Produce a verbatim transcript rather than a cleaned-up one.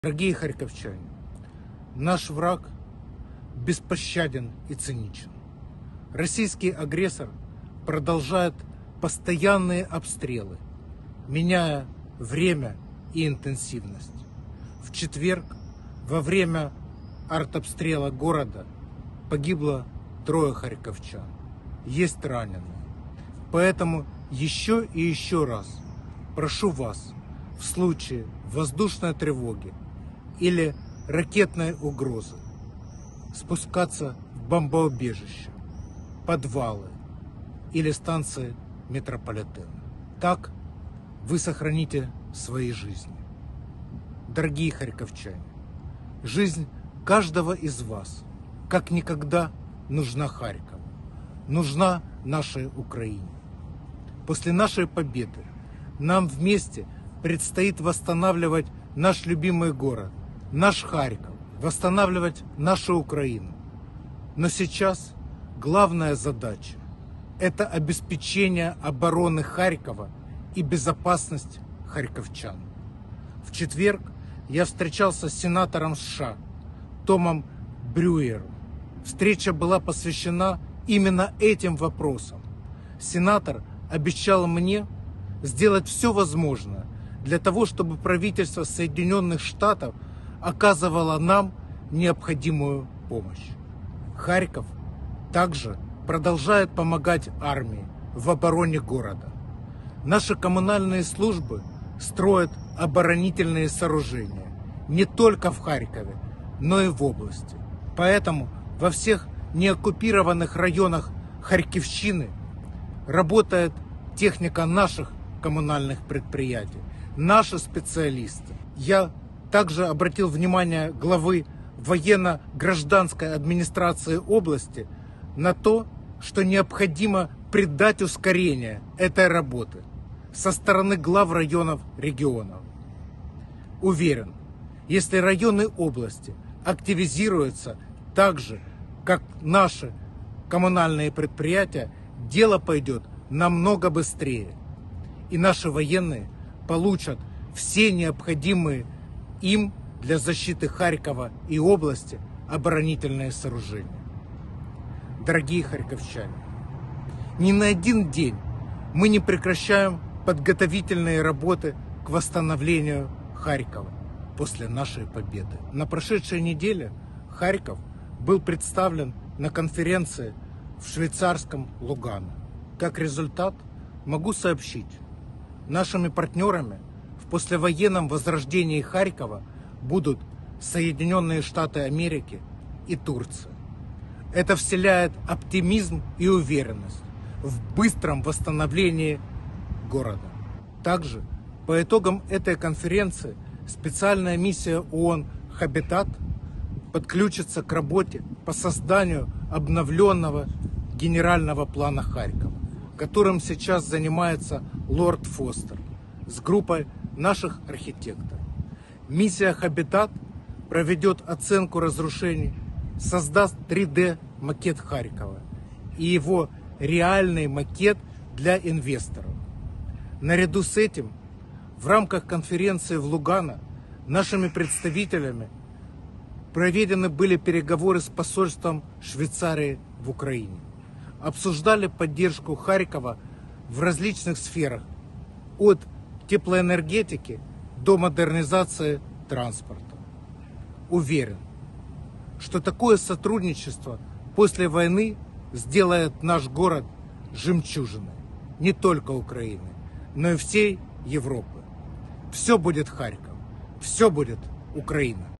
Дорогие харьковчане, наш враг беспощаден и циничен. Российский агрессор продолжает постоянные обстрелы, меняя время и интенсивность. В четверг во время артобстрела города погибло трое харьковчан, есть раненые. Поэтому еще и еще раз прошу вас в случае воздушной тревоги или ракетной угрозы спускаться в бомбоубежище, подвалы или станции метрополитена. Так вы сохраните свои жизни. Дорогие харьковчане, жизнь каждого из вас как никогда нужна Харькову, нужна нашей Украине. После нашей победы нам вместе предстоит восстанавливать наш любимый город, наш Харьков, восстанавливать нашу Украину. Но сейчас главная задача – это обеспечение обороны Харькова и безопасность харьковчан. В четверг я встречался с сенатором США Томом Брюером. Встреча была посвящена именно этим вопросам. Сенатор обещал мне сделать все возможное для того, чтобы правительство Соединенных Штатов оказывало нам необходимую помощь. Харьков также продолжает помогать армии в обороне города. Наши коммунальные службы строят оборонительные сооружения не только в Харькове, но и в области. Поэтому во всех неоккупированных районах Харьковщины работает техника наших коммунальных предприятий, наши специалисты. Я также обратил внимание главы военно-гражданской администрации области на то, что необходимо придать ускорение этой работы со стороны глав районов регионов. Уверен, если районы области активизируются так же, как наши коммунальные предприятия, дело пойдет намного быстрее. И наши военные получат все необходимые им для защиты Харькова и области оборонительные сооружения. Дорогие харьковчане, ни на один день мы не прекращаем подготовительные работы к восстановлению Харькова после нашей победы. На прошедшей неделе Харьков был представлен на конференции в швейцарском Лугано. Как результат, могу сообщить, нашими партнерами в послевоенном возрождении Харькова будут Соединенные Штаты Америки и Турция. Это вселяет оптимизм и уверенность в быстром восстановлении города. Также по итогам этой конференции специальная миссия ООН «Хабитат» подключится к работе по созданию обновленного генерального плана Харькова, которым сейчас занимается лорд Фостер с группой наших архитекторов. Миссия «Хабитат» проведет оценку разрушений, создаст три дэ макет Харькова и его реальный макет для инвесторов. Наряду с этим, в рамках конференции в Лугано нашими представителями проведены были переговоры с посольством Швейцарии в Украине. Обсуждали поддержку Харькова в различных сферах, от теплоэнергетики до модернизации транспорта. Уверен, что такое сотрудничество после войны сделает наш город жемчужиной не только Украины, но и всей Европы. Все будет Харьков, все будет Украина.